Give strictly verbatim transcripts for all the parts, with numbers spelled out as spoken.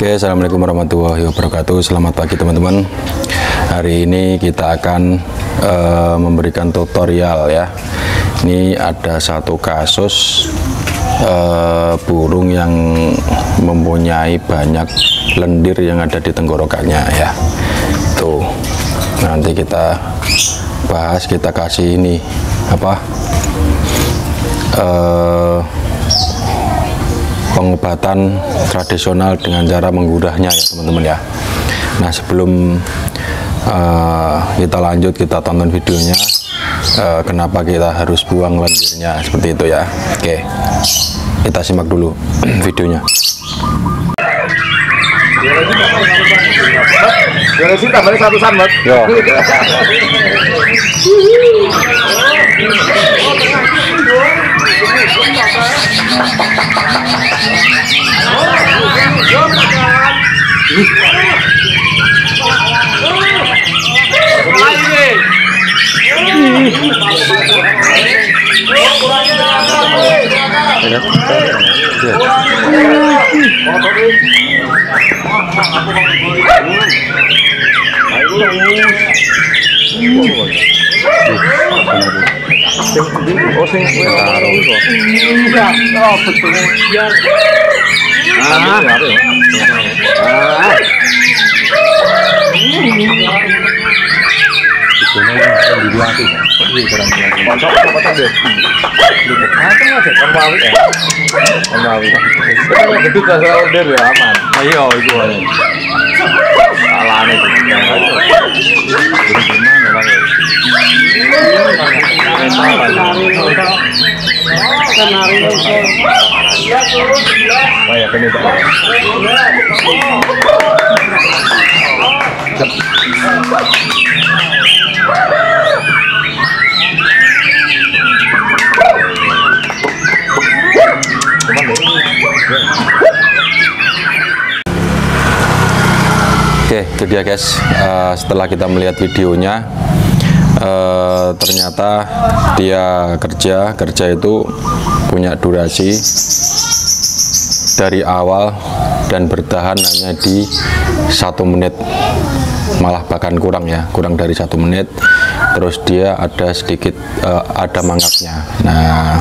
Oke, assalamualaikum warahmatullahi wabarakatuh. Selamat pagi teman-teman. Hari ini kita akan uh, memberikan tutorial ya. Ini ada satu kasus uh, burung yang mempunyai banyak lendir yang ada di tenggorokannya ya. Tuh, nanti kita bahas, kita kasih ini apa? Uh, pengobatan tradisional dengan cara menggurahnya ya teman-teman ya. Nah, sebelum uh, kita lanjut, kita tonton videonya, uh, kenapa kita harus buang lendirnya seperti itu ya. Oke, kita simak dulu videonya. Boleh sih tambahnya satusan, Mas. Yo. Oh, sing taruh kok. Iya, oh betul. Biar. Ah, apa ya? Ah. Sebenarnya di belakang. Iya, kurang lagi. Pocok apa tadi? Apa aja kan wawi ya. Kan wawi. Kalau gede dasar order ya aman. Ayo itu aja. Salahnya itu. Gimana Bang? Kayak ini Pak. Oke, itu dia guys. Uh, setelah kita melihat videonya, uh, ternyata dia kerja kerja itu punya durasi dari awal dan bertahan hanya di satu menit, malah bahkan kurang ya, kurang dari satu menit. Terus dia ada sedikit uh, ada mangapnya. Nah,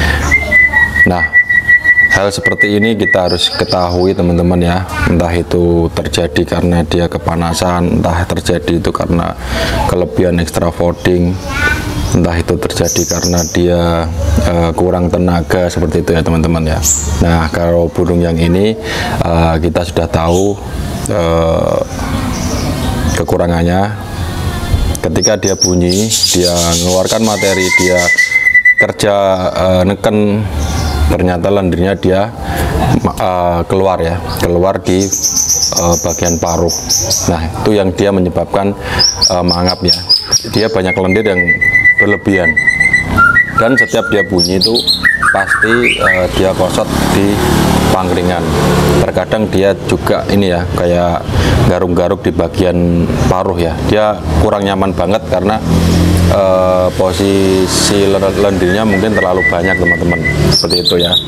nah. Hal seperti ini kita harus ketahui teman-teman ya, entah itu terjadi karena dia kepanasan, entah terjadi itu karena kelebihan extra fooding, entah itu terjadi karena dia uh, kurang tenaga, seperti itu ya teman-teman ya. Nah, kalau burung yang ini uh, kita sudah tahu uh, kekurangannya. Ketika dia bunyi, dia mengeluarkan materi, dia kerja uh, neken, ternyata lendirnya dia uh, keluar ya, keluar di uh, bagian paruh. Nah, itu yang dia menyebabkan uh, mangap ya. Dia banyak lendir yang berlebihan, dan setiap dia bunyi itu pasti uh, dia kosot di pangkringan. Terkadang dia juga ini ya, kayak garuk-garuk di bagian paruh ya. Dia kurang nyaman banget karena Uh, posisi lendirnya mungkin terlalu banyak teman-teman, seperti itu ya.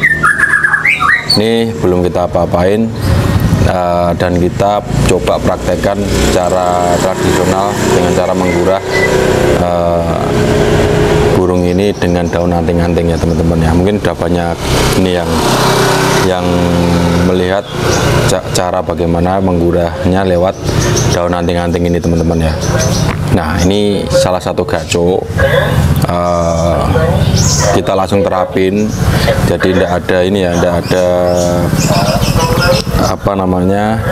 Ini belum kita apa-apain, uh, dan kita coba praktekkan cara tradisional dengan cara menggurah uh, burung ini dengan daun anting-anting ya teman-teman ya. Mungkin udah banyak ini yang yang melihat cara bagaimana menggurahnya lewat daun anting-anting ini teman-teman ya. Nah, ini salah satu gaco, uh, kita langsung terapin, jadi tidak ada ini ya, tidak ada apa namanya,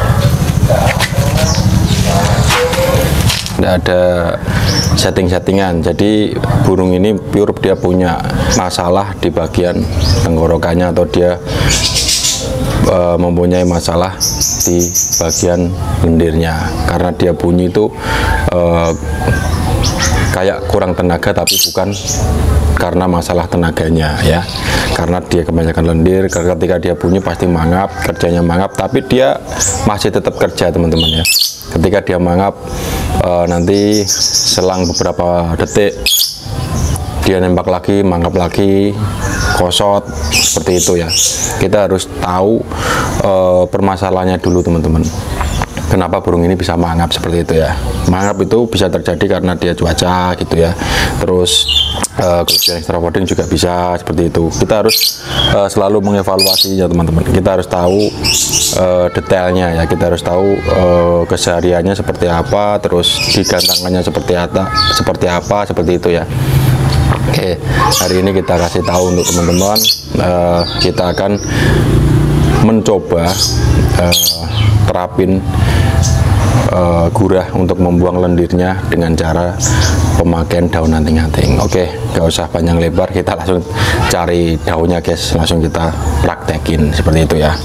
tidak ada setting-settingan. Jadi burung ini pure dia punya masalah di bagian tenggorokannya, atau dia uh, mempunyai masalah di bagian lendirnya, karena dia bunyi itu uh, kayak kurang tenaga, tapi bukan karena masalah tenaganya ya, karena dia kebanyakan lendir. Ketika dia bunyi pasti mangap, kerjanya mangap, tapi dia masih tetap kerja teman-teman ya. Ketika dia mangap, uh, nanti selang beberapa detik dia nembak lagi, mangkap lagi, kosot, seperti itu ya. Kita harus tahu uh, permasalahannya dulu teman-teman. Kenapa burung ini bisa mangap seperti itu ya? Mangap itu bisa terjadi karena dia cuaca gitu ya. Terus uh, kelebihan extrafoding juga bisa seperti itu. Kita harus uh, selalu mengevaluasi ya teman-teman. Kita harus tahu uh, detailnya ya. Kita harus tahu uh, kesehariannya seperti apa, terus digantangannya seperti apa, seperti apa, seperti itu ya. Oke, hari ini kita kasih tahu untuk teman-teman. Uh, kita akan mencoba uh, terapin uh, gurah untuk membuang lendirnya dengan cara pemakaian daun anting-anting. Oke, gak usah panjang lebar, kita langsung cari daunnya guys, langsung kita praktekin seperti itu ya.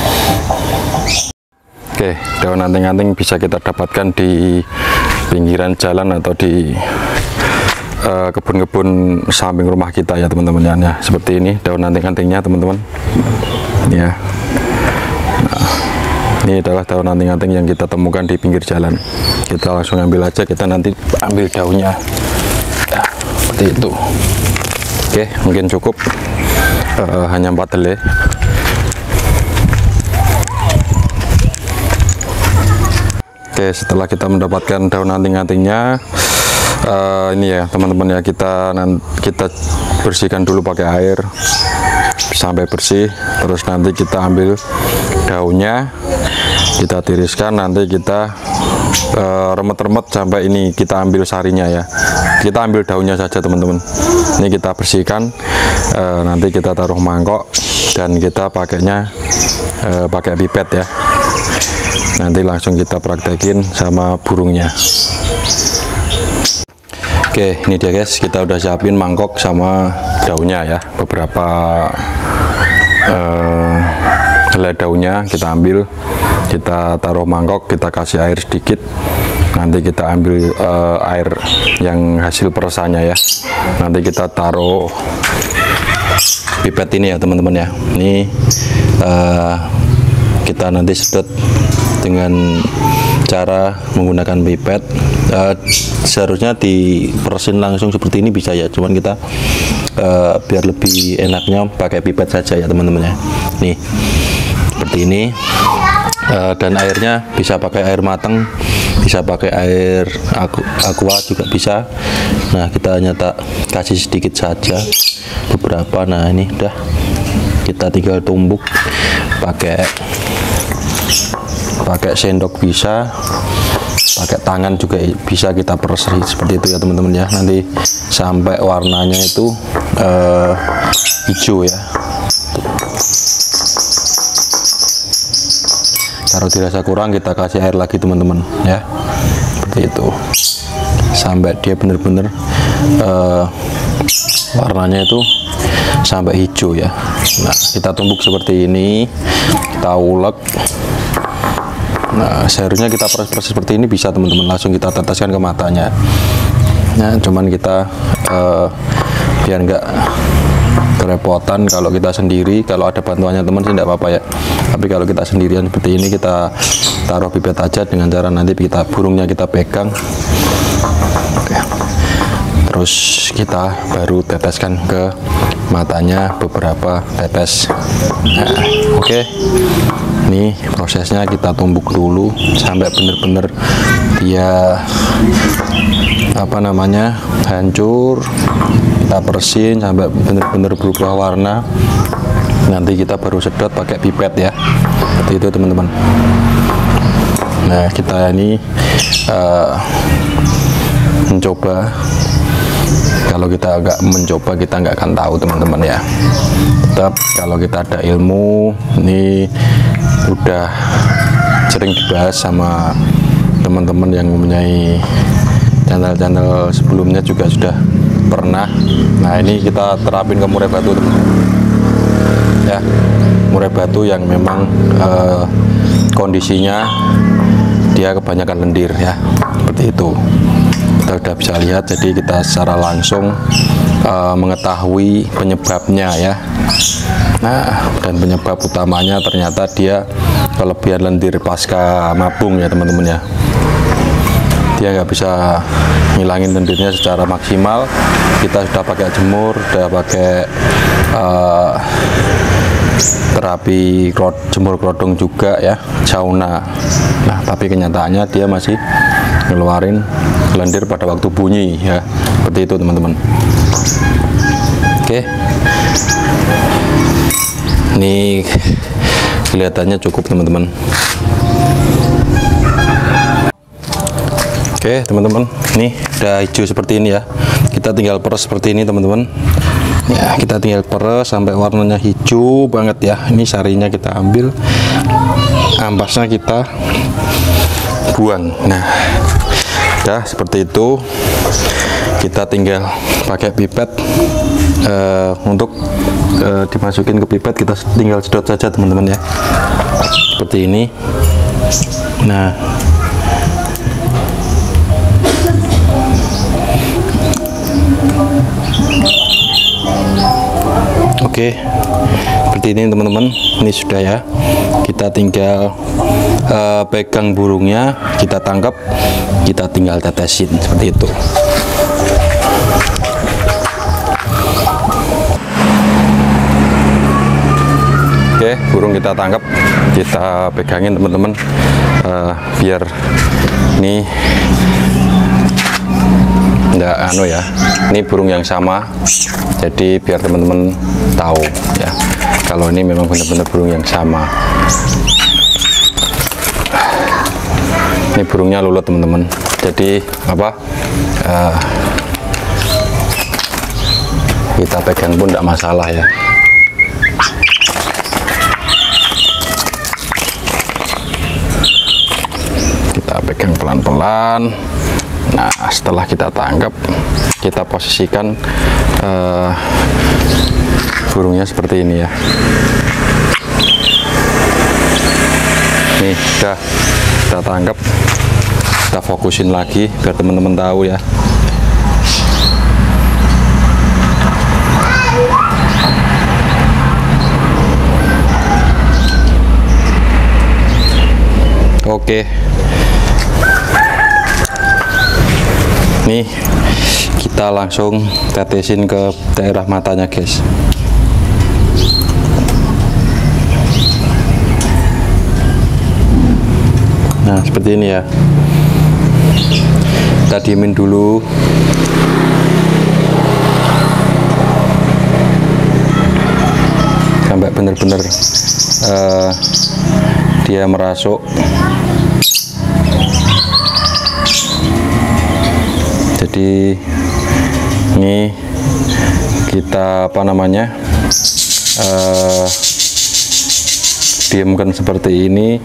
Oke, daun anting-anting bisa kita dapatkan di pinggiran jalan atau di kebun-kebun uh, samping rumah kita ya teman-teman ya. Seperti ini daun anting-antingnya teman-teman ya. Nah, ini adalah daun anting-anting yang kita temukan di pinggir jalan. Kita langsung ambil aja, kita nanti ambil daunnya ya, seperti itu. Oke, mungkin cukup uh, hanya empat helai. Oke, setelah kita mendapatkan daun anting-antingnya, uh, ini ya teman-teman ya, kita kita bersihkan dulu pakai air sampai bersih. Terus nanti kita ambil daunnya, kita tiriskan, nanti kita remet-remet uh, sampai ini kita ambil sarinya ya. Kita ambil daunnya saja teman-teman. Ini kita bersihkan, uh, nanti kita taruh mangkok dan kita pakainya uh, pakai pipet ya. Nanti langsung kita praktekin sama burungnya. Oke, ini dia guys, kita udah siapin mangkok sama daunnya ya. Beberapa uh, helai daunnya kita ambil, kita taruh mangkok, kita kasih air sedikit. Nanti kita ambil uh, air yang hasil peresannya ya. Nanti kita taruh pipet ini ya teman-teman ya. Ini uh, kita nanti sedot dengan cara menggunakan pipet. Uh, seharusnya diperesin langsung seperti ini bisa ya, cuman kita uh, biar lebih enaknya pakai pipet saja ya teman-teman ya. Nih seperti ini, uh, dan airnya bisa pakai air matang, bisa pakai air aqua, aqua juga bisa. Nah, kita hanya tak kasih sedikit saja beberapa. Nah, ini udah, kita tinggal tumbuk pakai pakai sendok bisa, pakai tangan juga bisa, kita peres seperti itu ya teman-teman ya. Nanti sampai warnanya itu uh, hijau ya. Kalau dirasa kurang, kita kasih air lagi teman-teman ya, seperti itu sampai dia benar-benar uh, warnanya itu sampai hijau ya. Nah, kita tumbuk seperti ini, kita ulek. Nah, seharusnya kita proses seperti ini bisa teman-teman, langsung kita teteskan ke matanya. Nah, cuman kita uh, biar nggak kerepotan kalau kita sendiri. Kalau ada bantuannya teman sih tidak apa-apa ya, tapi kalau kita sendirian seperti ini, kita taruh pipet aja dengan cara nanti kita burungnya kita pegang. Oke. Terus kita baru teteskan ke matanya beberapa tetes. Nah, oke okay. Ini prosesnya kita tumbuk dulu sampai benar-benar dia apa namanya hancur. Kita bersihin sampai benar-benar berubah warna. Nanti kita baru sedot pakai pipet ya, seperti itu teman-teman. Nah, kita ini uh, mencoba. Kalau kita nggak mencoba, kita nggak akan tahu teman-teman ya. Tetap kalau kita ada ilmu, ini udah sering dibahas sama teman-teman yang mempunyai channel-channel sebelumnya juga sudah pernah. Nah, ini kita terapin ke murai batu teman-teman ya. Murai batu yang memang uh, kondisinya dia kebanyakan lendir ya, seperti itu. Kita sudah bisa lihat, jadi kita secara langsung uh, mengetahui penyebabnya ya. Nah, dan penyebab utamanya ternyata dia kelebihan lendir pasca mabung ya teman-teman ya. dia nggak bisa ngilangin lendirnya secara maksimal. Kita sudah pakai jemur, sudah pakai uh, terapi krod, jemur kerodong juga ya, sauna. Nah, tapi kenyataannya dia masih ngeluarin lendir pada waktu bunyi ya, seperti itu teman-teman. Oke, ini kelihatannya cukup teman-teman. Oke teman-teman, ini udah hijau seperti ini ya. Kita tinggal peres seperti ini teman-teman. Ya, kita tinggal peres sampai warnanya hijau banget ya. Ini sarinya kita ambil, ampasnya kita buang. Nah, udah seperti itu. Kita tinggal pakai pipet uh, untuk uh, dimasukin ke pipet. Kita tinggal sedot saja teman-teman ya, seperti ini. Nah, oke, seperti ini teman-teman. Ini sudah ya. Kita tinggal uh, pegang burungnya, kita tangkap, kita tinggal tetesin seperti itu. Oke, burung kita tangkap, kita pegangin teman-teman, uh, biar ini enggak anu ya, ini burung yang sama, jadi biar teman-teman tahu ya kalau ini memang benar-benar burung yang sama. Ini burungnya lulut teman-teman, jadi apa uh, kita pegang pun tidak masalah ya. Kita pegang pelan-pelan. Nah, setelah kita tangkap, kita posisikan uh, burungnya seperti ini ya. Nih, udah kita tangkap, kita fokusin lagi biar teman-teman tahu ya. Oke. Nih, kita langsung tetesin ke daerah matanya guys. Nah, seperti ini ya. Kita diemin dulu. Sampai benar-benar uh, dia merasuk. Jadi ini kita apa namanya uh, diamkan seperti ini.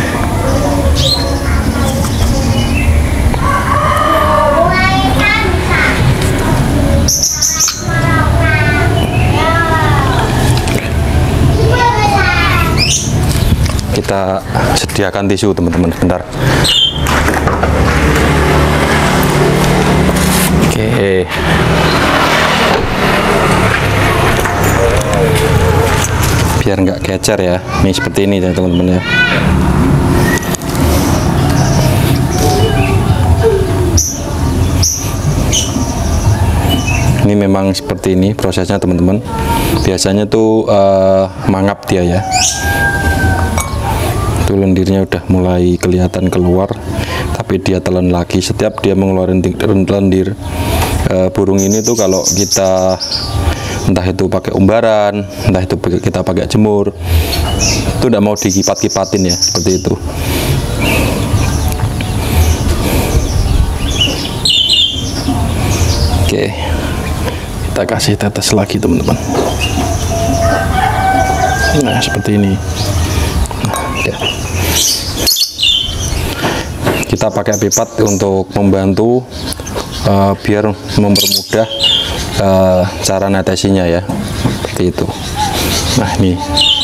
Kita sediakan tisu teman-teman, sebentar. Oke, biar nggak kecer ya. Ini seperti ini ya teman-teman ya. Ini memang seperti ini prosesnya teman-teman. Biasanya tuh uh, mangap dia ya. Itu lendirnya udah mulai kelihatan keluar, tapi dia telan lagi. Setiap dia mengeluarkan lendir, uh, burung ini tuh kalau kita entah itu pakai umbaran, entah itu kita pakai jemur, itu tidak mau dikipat-kipatin ya, seperti itu. Oke, kita kasih tetes lagi teman-teman. Nah, seperti ini. Nah, ya. Kita pakai pipat untuk membantu uh, biar mempermudah uh, cara netesinya ya, seperti itu. Nah, ini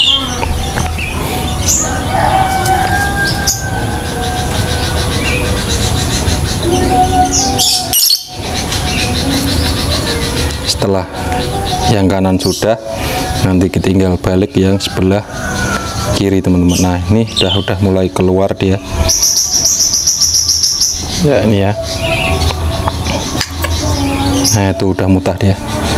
setelah yang kanan sudah, nanti kita tinggal balik yang sebelah kiri teman-teman. Nah, ini udah udah mulai keluar dia. Ya ini ya. Nah itu udah mutah dia.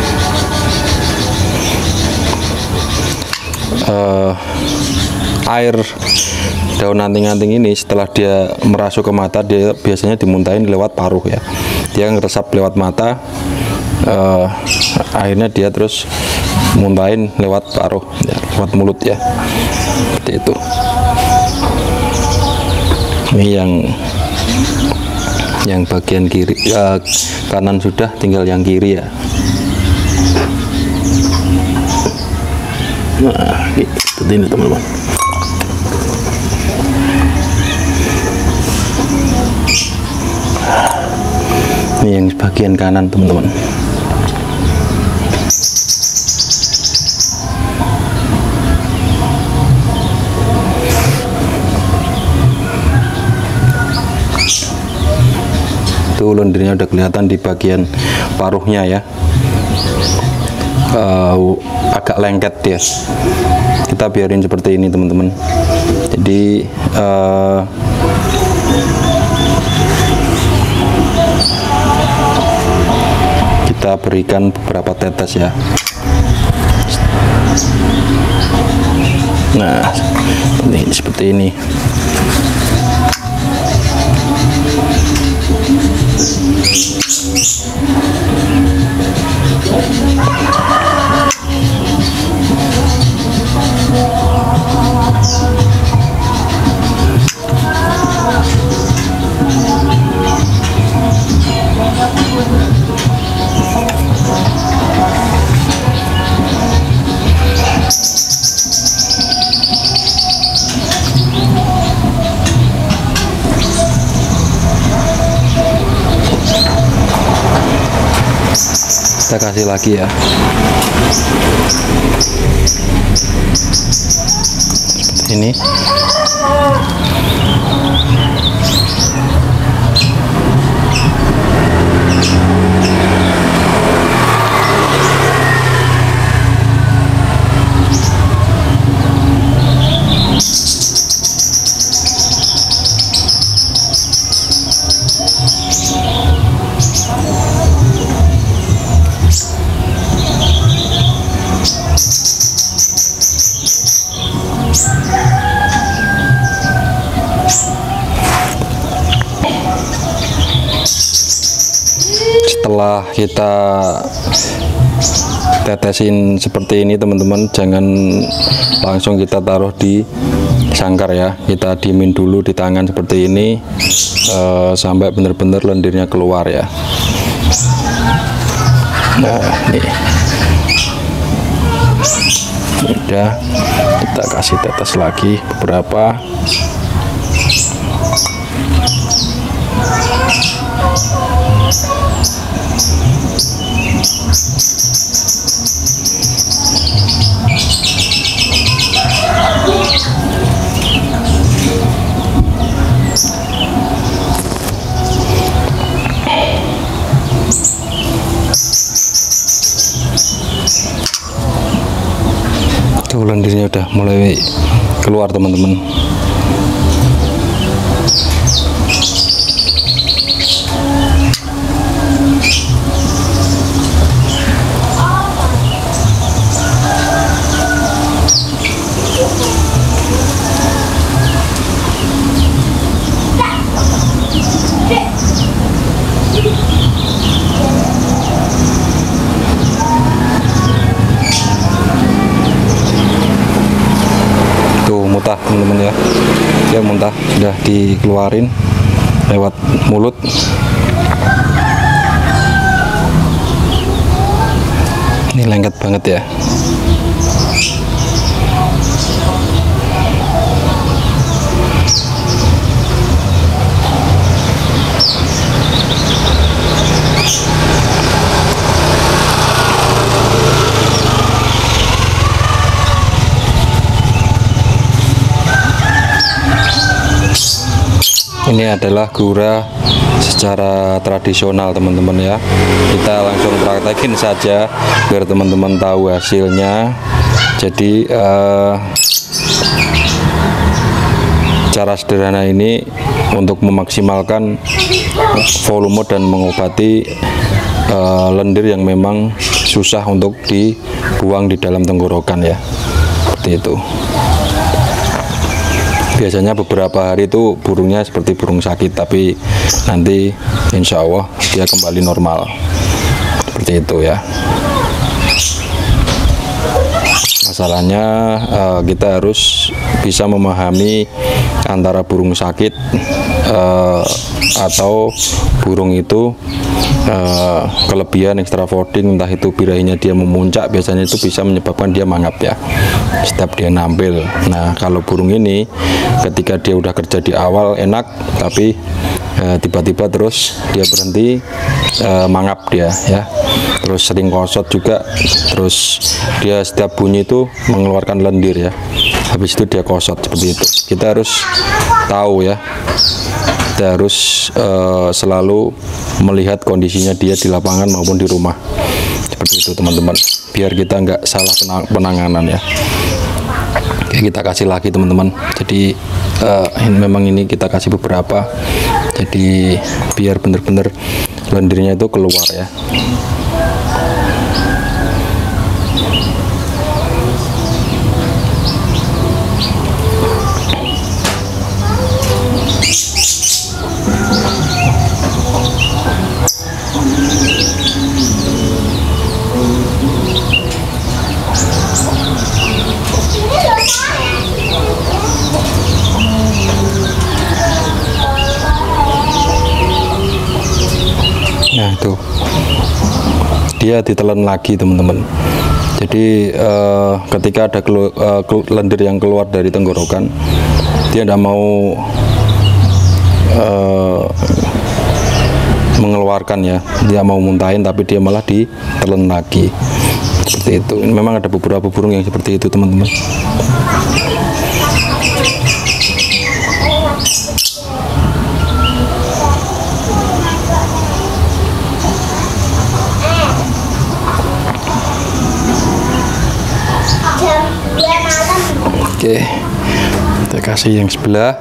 Uh, air daun anting-anting ini setelah dia merasuk ke mata, dia biasanya dimuntahin lewat paruh ya. Dia ngeresap lewat mata, uh, akhirnya dia terus muntahin lewat paruh ya, lewat mulut ya, seperti itu. Ini yang yang bagian kiri, uh, kanan sudah, tinggal yang kiri ya. Nah, gitu ini teman-teman. Ini yang bagian kanan teman-teman. Itu lendirnya udah kelihatan di bagian paruhnya ya. Uh, agak lengket dia. Kita biarin seperti ini teman-teman. Jadi uh, kita berikan beberapa tetes ya. Nah ini seperti ini. Kita kasih lagi ya, seperti ini. Setelah kita tetesin seperti ini teman-teman, jangan langsung kita taruh di sangkar ya. Kita diemin dulu di tangan seperti ini uh, sampai benar-benar lendirnya keluar ya. Nah ini udah, kita kasih tetes lagi beberapa. Tuh lendirnya udah mulai keluar teman-teman. Muntah teman-teman ya, dia muntah, sudah dikeluarin lewat mulut. Ini lengket banget ya. Ini adalah gurah secara tradisional teman-teman ya. Kita langsung praktekin saja biar teman-teman tahu hasilnya. Jadi uh, cara sederhana ini untuk memaksimalkan volume dan mengobati uh, lendir yang memang susah untuk dibuang di dalam tenggorokan ya, seperti itu. Biasanya beberapa hari itu burungnya seperti burung sakit, tapi nanti insya Allah dia kembali normal, seperti itu ya. Masalahnya uh, kita harus bisa memahami antara burung sakit uh, atau burung itu uh, kelebihan extra folding, entah itu birahinya dia memuncak, biasanya itu bisa menyebabkan dia mangap ya setiap dia nampil. Nah, kalau burung ini ketika dia udah kerja di awal enak, tapi tiba-tiba uh, terus dia berhenti, uh, mangap dia ya, terus sering kosot juga, terus dia setiap bunyi itu mengeluarkan lendir ya, habis itu dia kosot seperti itu. Kita harus tahu ya, kita harus uh, selalu melihat kondisinya dia di lapangan maupun di rumah, seperti itu teman-teman, biar kita nggak salah penang penanganan ya. Oke, kita kasih lagi teman-teman, jadi uh, memang ini kita kasih beberapa, jadi biar bener-bener lendirnya itu keluar ya. Nah itu dia ditelan lagi teman-teman. Jadi uh, ketika ada kelu, uh, lendir yang keluar dari tenggorokan, dia tidak mau uh, mengeluarkan ya, dia mau muntahin, tapi dia malah ditelan lagi, seperti itu. Ini memang ada beberapa burung yang seperti itu teman-teman. Oke, kita kasih yang sebelah.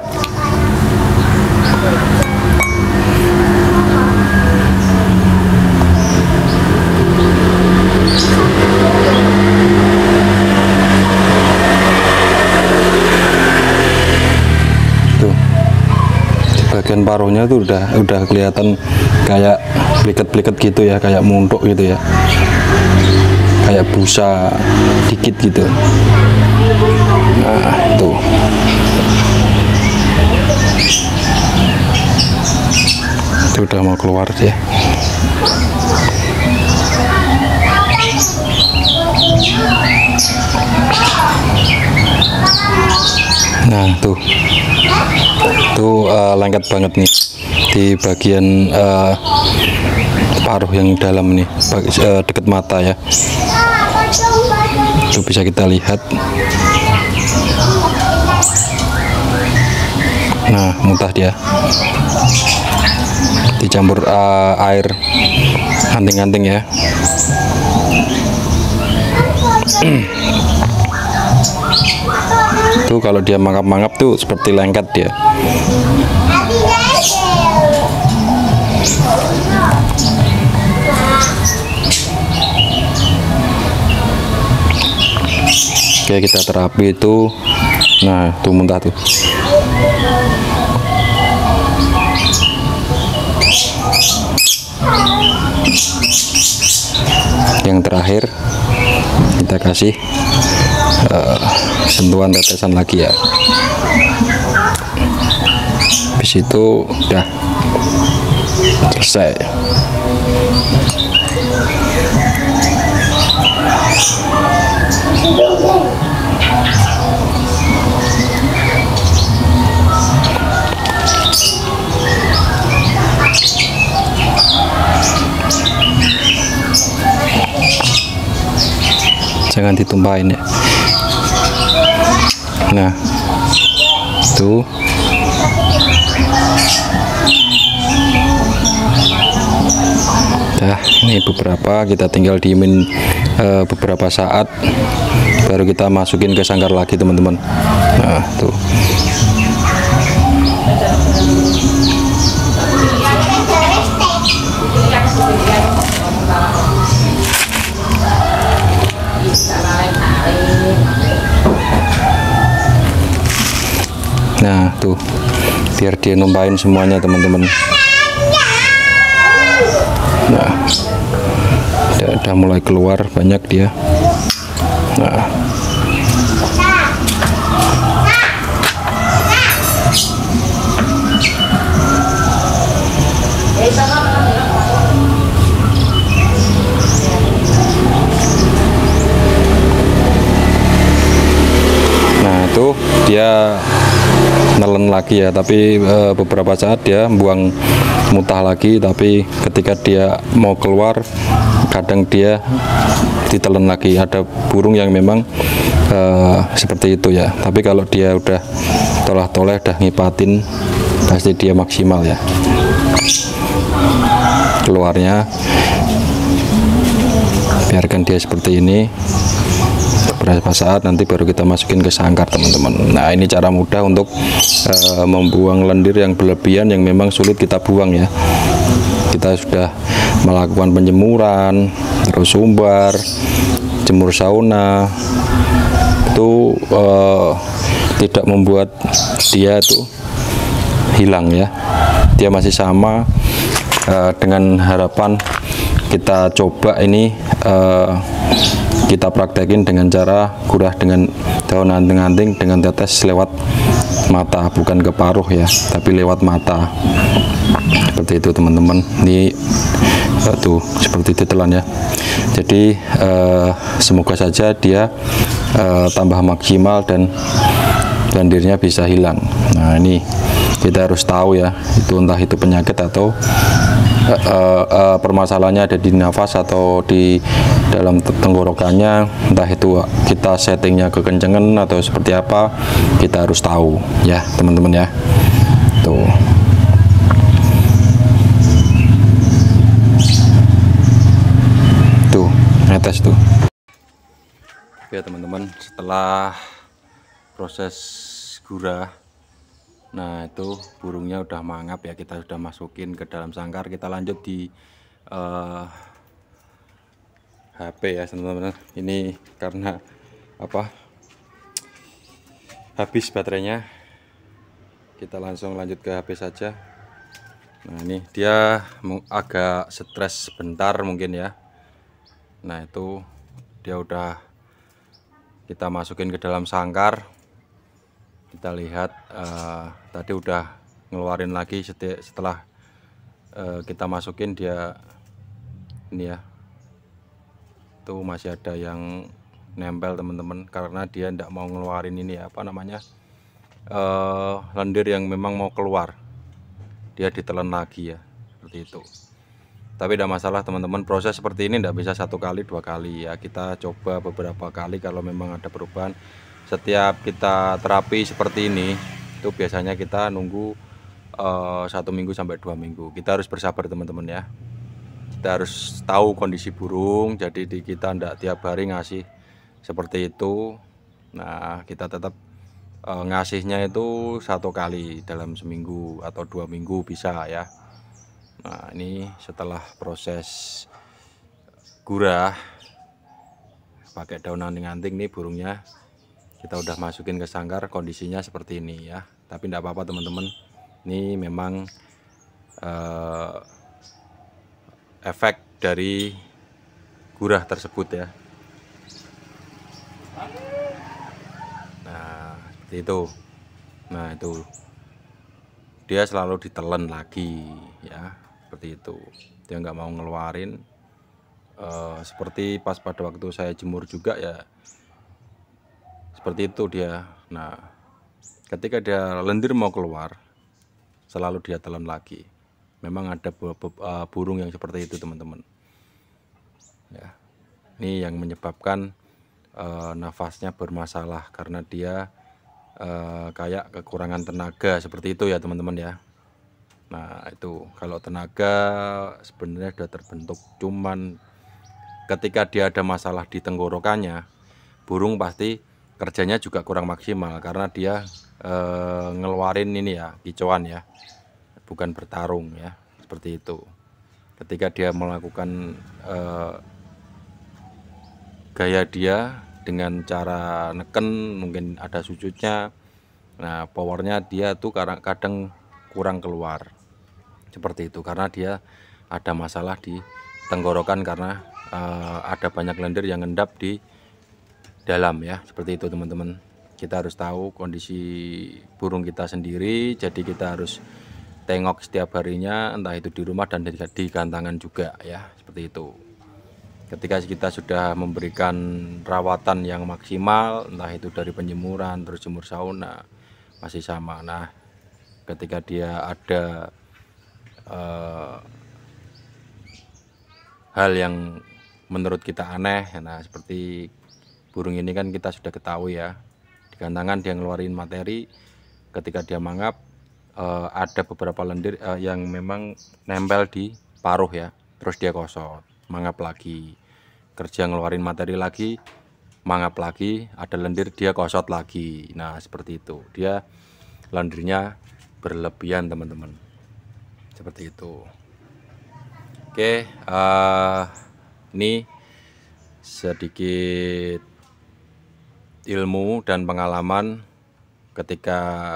Tuh, di bagian paruhnya tuh udah udah kelihatan kayak pliket-pliket gitu ya, kayak muntuk gitu ya, kayak busa dikit gitu. Nah, tuh. Itu udah mau keluar dia. Nah, tuh. Tuh uh, lengket banget nih di bagian uh, paruh yang dalam nih, uh, deket mata ya. Itu bisa kita lihat. Nah, muntah dia, dicampur uh, air anting-anting ya. Tuh kalau dia mangap-mangap tuh seperti lengket dia. Oke, kita terapi itu. Nah, tuh muntah tuh. Yang terakhir kita kasih uh, sentuhan tetesan lagi ya. Habis itu udah selesai. Jangan ditumpahin ya. Nah, itu nah, ini beberapa kita tinggal diemin uh, beberapa saat, baru kita masukin ke sangkar lagi teman-teman. Nah, tuh biar dia numpain semuanya teman-teman. Nah, dia udah mulai keluar banyak dia. Nah, nah itu dia nelen lagi ya, tapi e, beberapa saat dia buang muntah lagi, tapi ketika dia mau keluar kadang dia ditelen lagi. Ada burung yang memang e, seperti itu ya, tapi kalau dia udah tolah-toleh udah ngipatin pasti dia maksimal ya keluarnya. Biarkan dia seperti ini beberapa saat, nanti baru kita masukin ke sangkar teman-teman. Nah, ini cara mudah untuk uh, membuang lendir yang berlebihan yang memang sulit kita buang ya. Kita sudah melakukan penjemuran, terus sumbar, jemur sauna, itu uh, tidak membuat dia itu hilang ya, dia masih sama. Uh, dengan harapan kita coba ini uh, kita praktekin dengan cara gurah dengan daun anting-anting dengan tetes lewat mata, bukan ke paruh ya, tapi lewat mata seperti itu teman-teman. Ini uh, tuh seperti itu telan ya. Jadi uh, semoga saja dia uh, tambah maksimal dan lendirnya bisa hilang. Nah, ini kita harus tahu ya, itu entah itu penyakit atau uh, uh, uh, permasalahannya ada di nafas atau di dalam tenggorokannya, entah itu kita settingnya kekencengan atau seperti apa, kita harus tahu ya teman-teman ya. Tuh. Tuh, netes tuh. Ya teman-teman, setelah proses gurah, nah itu burungnya udah mangap ya, kita sudah masukin ke dalam sangkar. Kita lanjut di uh, H P ya teman-teman. Ini karena apa, habis baterainya, kita langsung lanjut ke H P saja. Nah, ini dia agak stres sebentar mungkin ya. Nah, itu dia udah kita masukin ke dalam sangkar. Kita lihat uh, tadi udah ngeluarin lagi setelah uh, kita masukin dia ini ya, tuh masih ada yang nempel teman-teman, karena dia tidak mau ngeluarin ini ya, apa namanya, uh, lendir yang memang mau keluar, dia ditelan lagi ya, seperti itu. Tapi tidak masalah teman-teman, proses seperti ini tidak bisa satu kali dua kali ya, kita coba beberapa kali. Kalau memang ada perubahan, setiap kita terapi seperti ini itu biasanya kita nunggu uh, satu minggu sampai dua minggu. Kita harus bersabar teman-teman ya, kita harus tahu kondisi burung, jadi di kita tidak tiap hari ngasih seperti itu. Nah, kita tetap uh, ngasihnya itu satu kali dalam seminggu atau dua minggu bisa ya. Nah, ini setelah proses gurah pakai daun anting-anting nih burungnya, kita udah masukin ke sangkar, kondisinya seperti ini ya. Tapi tidak apa-apa teman-teman, ini memang uh, efek dari gurah tersebut ya. Nah, seperti itu. Nah, itu dia selalu ditelan lagi ya, seperti itu. Dia nggak mau ngeluarin. Uh, seperti pas pada waktu saya jemur juga ya, seperti itu dia. Nah, ketika dia lendir mau keluar, selalu dia telan lagi. Memang ada uh, burung yang seperti itu teman-teman ya. Ini yang menyebabkan uh, nafasnya bermasalah, karena dia uh, kayak kekurangan tenaga seperti itu ya teman-teman ya. Nah, itu kalau tenaga sebenarnya sudah terbentuk, cuman ketika dia ada masalah di tenggorokannya, burung pasti kerjanya juga kurang maksimal, karena dia uh, ngeluarin ini ya, kicauan ya, bukan bertarung ya, seperti itu. Ketika dia melakukan uh, gaya dia dengan cara neken, mungkin ada sujudnya, nah powernya dia tuh kadang, kadang kurang keluar seperti itu, karena dia ada masalah di tenggorokan karena uh, ada banyak lendir yang ngendap di dalam ya, seperti itu teman-teman. Kita harus tahu kondisi burung kita sendiri, jadi kita harus tengok setiap harinya, entah itu di rumah dan di, di gantangan juga ya, seperti itu. Ketika kita sudah memberikan rawatan yang maksimal, entah itu dari penjemuran terus jemur sauna, masih sama. Nah ketika dia ada uh, hal yang menurut kita aneh, nah seperti burung ini kan kita sudah ketahui ya, di gantangan dia ngeluarin materi, ketika dia mangap uh, ada beberapa lendir uh, yang memang nempel di paruh ya, terus dia kosot, mangap lagi, kerja ngeluarin materi lagi, mangap lagi, ada lendir dia kosot lagi. Nah seperti itu, dia lendirnya berlebihan teman-teman, seperti itu. Oke, uh, ini sedikit ilmu dan pengalaman ketika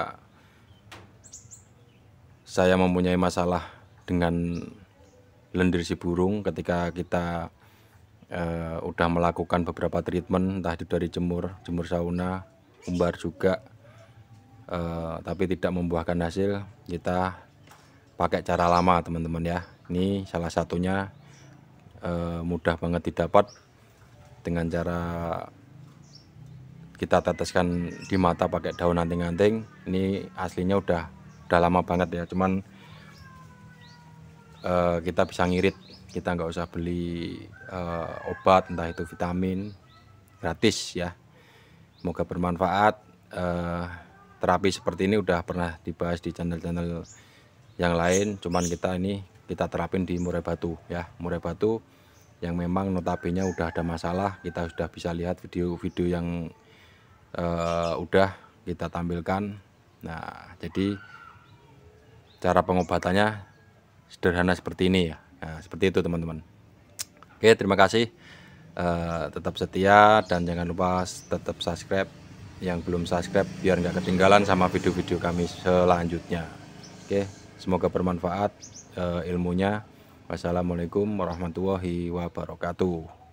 saya mempunyai masalah dengan lendir si burung, ketika kita uh, udah melakukan beberapa treatment, entah itu dari jemur, jemur sauna, umbar juga, uh, tapi tidak membuahkan hasil, kita pakai cara lama teman-teman ya. Ini salah satunya, uh, mudah banget didapat dengan cara kita teteskan di mata pakai daun anting-anting. Ini aslinya udah udah lama banget ya, cuman uh, kita bisa ngirit, kita nggak usah beli uh, obat, entah itu vitamin, gratis ya. Semoga bermanfaat. Uh, terapi seperti ini udah pernah dibahas di channel-channel yang lain, cuman kita ini kita terapin di murai batu ya, murai batu yang memang notabene udah ada masalah. Kita sudah bisa lihat video-video yang uh, udah kita tampilkan. Nah jadi cara pengobatannya sederhana seperti ini ya. Nah, seperti itu teman-teman. Oke, terima kasih, uh, tetap setia dan jangan lupa tetap subscribe yang belum subscribe biar nggak ketinggalan sama video-video kami selanjutnya. Oke, semoga bermanfaat uh, ilmunya. Wassalamualaikum warahmatullahi wabarakatuh.